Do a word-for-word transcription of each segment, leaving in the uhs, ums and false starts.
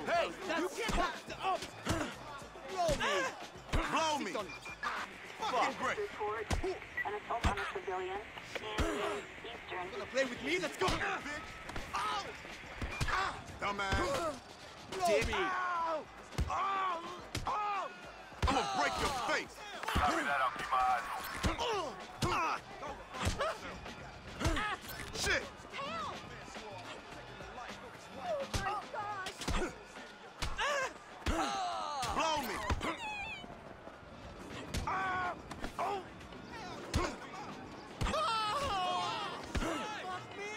Hey, you can't have up. Blow me. Blow me. Fucking great. Report an assault on a civilian in Eastern. Wanna play with me? Let's go. Bitch. Ow! Dumbass. Blow me. Ow! Ow! Ow! I'm gonna break your face. Copy that, I'll keep my eyes open. Shit! Help! Oh my gosh! Blow me. Ah! Oh! Fuck me.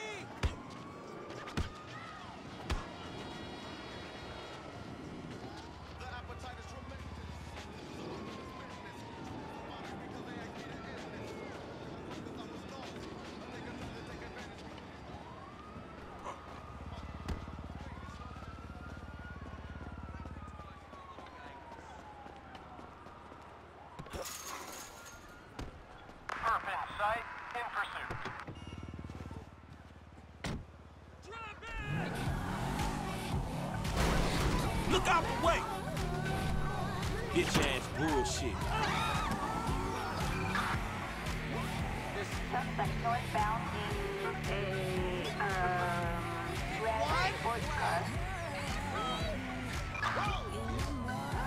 Perp in sight, in pursuit. Look out the way! Bitch ass bullshit. Suspect northbound in a um, red sports car.